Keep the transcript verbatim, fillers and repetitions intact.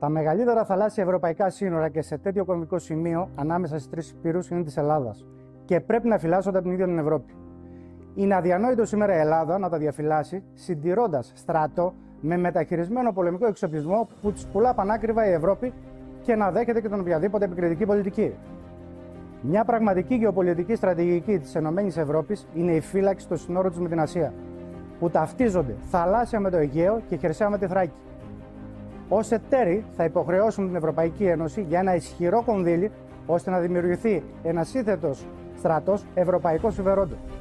Τα μεγαλύτερα θαλάσσια ευρωπαϊκά σύνορα και σε τέτοιο κομβικό σημείο ανάμεσα στις τρεις υπήρους είναι της Ελλάδας και πρέπει να φυλάσσονται από την ίδια την Ευρώπη. Είναι αδιανόητο σήμερα η Ελλάδα να τα διαφυλάσει συντηρώντας στρατό με μεταχειρισμένο πολεμικό εξοπλισμό που τους πουλά πανάκριβα η Ευρώπη και να δέχεται και τον οποιαδήποτε επικριτική πολιτική. Μια πραγματική γεωπολιτική στρατηγική της ΕΕ είναι η φύλαξη των συνόρων τους με την Ασία, που ταυτίζονται θαλάσσια με το Αιγαίο και χερσαία με τη Θράκη. Ως εταίροι θα υποχρεώσουν την Ευρωπαϊκή Ένωση για ένα ισχυρό κονδύλι ώστε να δημιουργηθεί ένας σύνθετος στρατός ευρωπαϊκών συμφερόντων.